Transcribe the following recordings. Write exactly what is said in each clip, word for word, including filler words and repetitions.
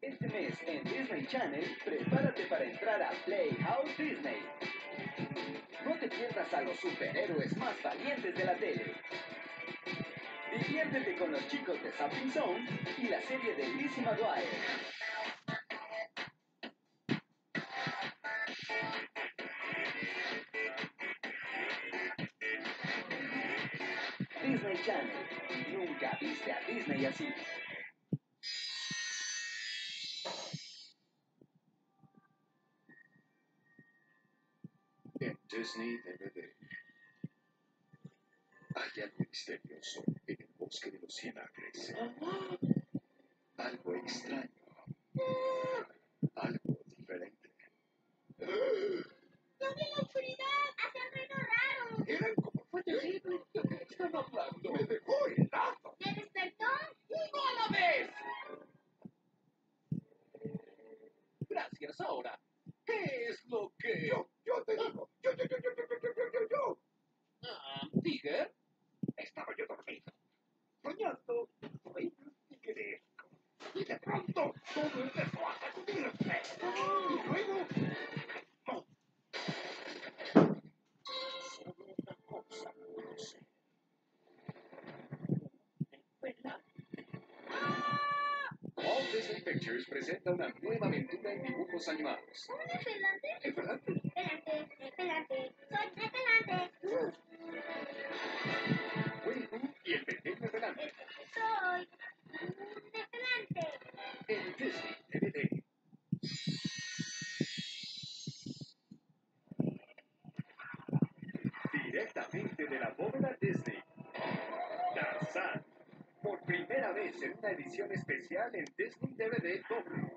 Este mes en Disney Channel, prepárate para entrar a Playhouse Disney. No te pierdas a los superhéroes más valientes de la tele. Diviértete con los chicos de Zapping Zone y la serie de Lizzie McGuire. Disney Channel. Nunca viste a Disney así. En Disney D V D. Hay algo misterioso en el bosque de los cien acres. Algo extraño. Algo diferente. ¡No vi la oscuridad! ¡Hace un ruido raro! Eran como fue terrible. ¿De qué están hablando? Me dejó helado. ¿Te despertó? ¡Uno a la vez! Gracias, ahora. ¿Qué es lo que...? Yo, yo te digo. Yo, yo, yo, yo, yo, yo, yo, yo, yo. Ah, Tiger. Estaba yo dormido. Soñando. Y quedé. Y de pronto, todo empezó a sacudirse. Y luego... No. Solo una cosa, no sé. ¿Verdad? Walt Disney Pictures presenta una nueva aventura en dibujos animados. ¿Un espelante? ¿Espelante? Espelante, espelante, soy espelante. Winnie Pooh y el pequeño espelante. Soy un espelante. En Disney D V D. Directamente de la bóveda Disney. Tarzán. Por primera vez en una edición especial en Disney D V D doble.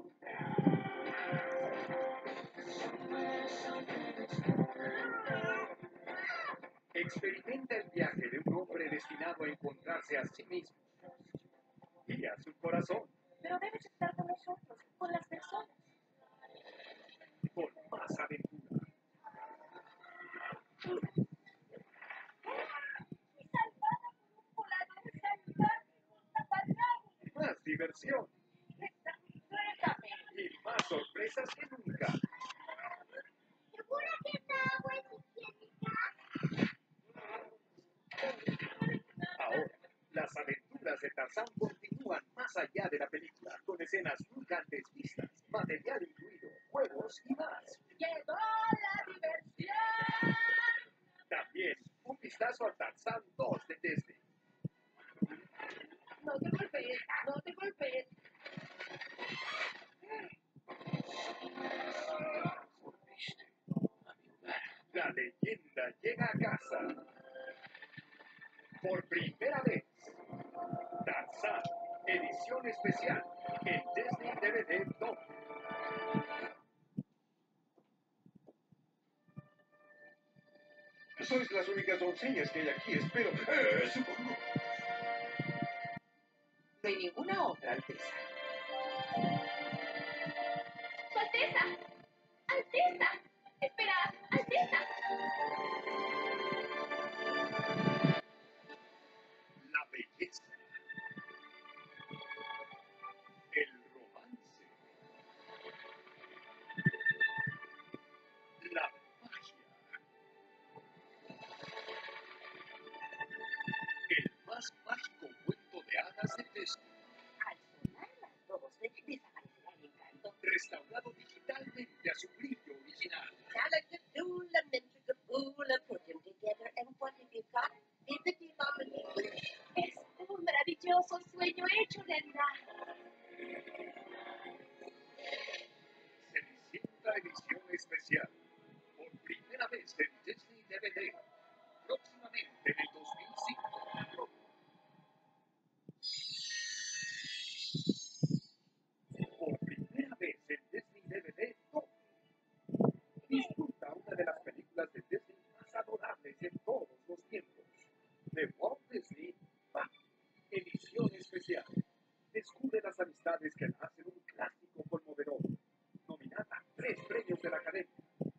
Experimenta el viaje de un hombre destinado a encontrarse a sí mismo y a su corazón. Pero debes estar con nosotros, con las personas. Con más aventura. Y salvada por un volador salvaje con taparrabos. Más diversión Suéltame. y más sorpresas que nunca. ¿Segura que esta agua es higiénica? Ahora, las aventuras de Tarzán continúan más allá de la película, con escenas nunca antes vistas, material incluido, juegos y más. Llegó la diversión. También un vistazo a Tarzán dos de Disney. No te golpees, no te golpees. Volviste a mi hogar. La leyenda llega a casa. Por primera vez, Tarzán, edición especial, en Disney D V D doble. Sois las únicas doncellas que hay aquí, espero. Eh, supongo. No hay ninguna otra, Alteza. ¡Su Alteza! ¡Alteza! ¡Espera! ¡Alteza! La belleza. El romance. La magia. El más mágico cuento de hadas de Disney. Al sonar las doce, desaparecerá el encanto. Restaurado digitalmente a su brillo original. Calacatula, mentricapula, put them together and what have you got? Bippity boppity. Es un maravilloso sueño hecho realidad. Cenicienta edición especial. Por primera vez en Disney D V D. Próximamente en el dos mil cinco. Por primera vez en Disney D V D doble. Disfruta una de las películas de Disney más adorables en todos los tiempos. De Walt Disney, Back, edición especial. Descubre las amistades que la hacen un clásico conmovedor. Nominada a tres premios de la Academia.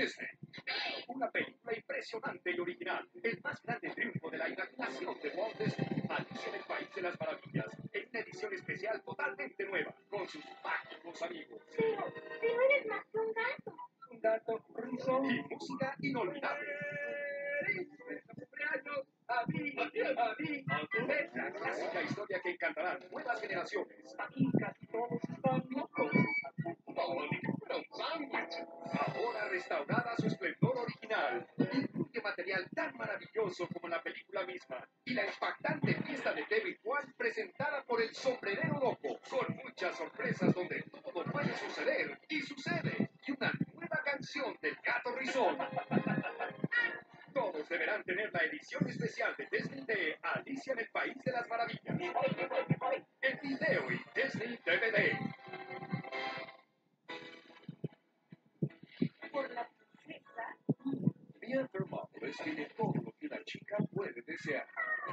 Disney. Una película impresionante y original. El más grande triunfo de la imaginación de Walt Disney. Alicia en el País de las Maravillas. En una edición especial totalmente nueva. Con sus mágicos amigos. Pero, pero eres más que un gato. Un gato risón. Y música inolvidable. ¡Feliz cumpleaños a mí! ¡A mí! Una clásica historia que encantará a nuevas generaciones. Aquí casi todos están locos. Ahora restaurada a su esplendor original. Incluye material tan maravilloso como la película misma. Y la impactante fiesta de David Juan presentada por el Sombrerero Loco. Con muchas sorpresas donde todo puede suceder. Y sucede. Y una nueva canción del Gato Rizón. Todos deberán tener la edición especial de Disney de Alicia en el País de las Maravillas. En video y Disney D V D. Por la princesa. Mia Thermopolis tiene todo lo que una chica puede desear.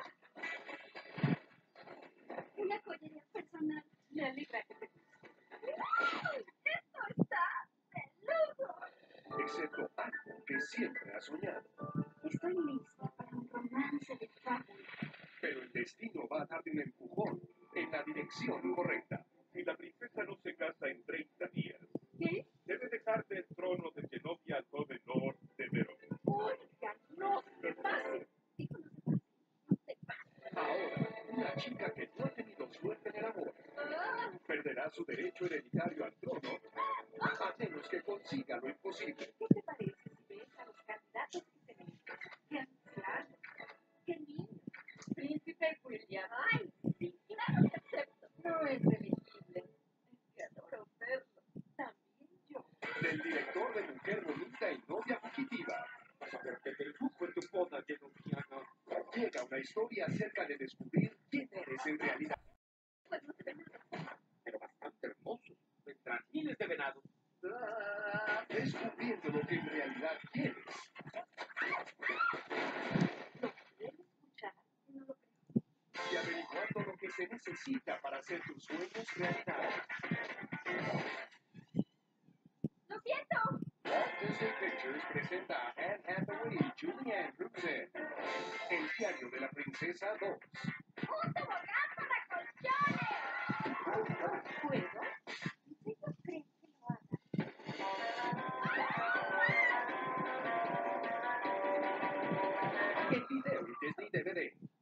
Una joyería personal. Me alegra que te guste. ¡Esto está de lujo! Excepto algo que siempre ha soñado. Estoy lista para un romance de fábula. Pero el destino va a darte un empujón en la dirección correcta. Y la princesa no se casa en treinta días. ¿Qué? Debe dejarte el trono de Genovia al joven Lord de Verón. Oiga, no se pase. Digo, no se pase. No se pase. Ahora, una chica que no ha tenido suerte en el amor Ah, perderá su derecho hereditario al trono a menos que consiga lo imposible. ¿qué te parece si ves a los candidatos que tenemos? ¡Qué ancianos! ¡Qué niños! Príncipe William. ¡Ay, sí! Claro que acepto. No es elegible. Es que adoro verlo. También yo. Del director de Mujer Bonita y Novia Fugitiva. Porque el lujo en tu boda genovina. Llega una historia acerca de descubrir quién eres en realidad. Pues no te ven. Pero bastante hermoso. Tras miles de venados. Ah, descubriendo lo que en realidad quieres. Lo quiero escuchar. No lo creo. Y averiguando lo que se necesita para hacer tus sueños realidad. ¡Lo siento! Walt Disney Pictures presenta a Anne Hathaway y Julie Andrews en El diario de la princesa dos. ¡Un tobogán para colchones! ¿Puedo? ¿En serio creen que lo haga? En video y Disney D V D.